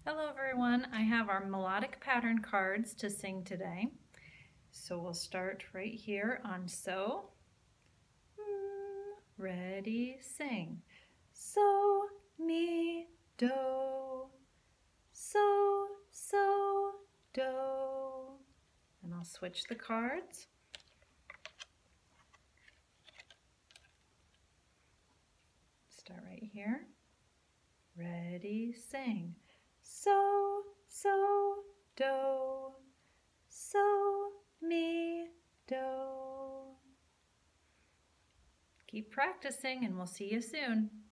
Hello everyone, I have our melodic pattern cards to sing today. So we'll start right here on So. Ready, sing. So, mi, do. So, so, do. And I'll switch the cards. Start right here. Ready, sing. So, so, do. So, mi, do. Keep practicing and we'll see you soon.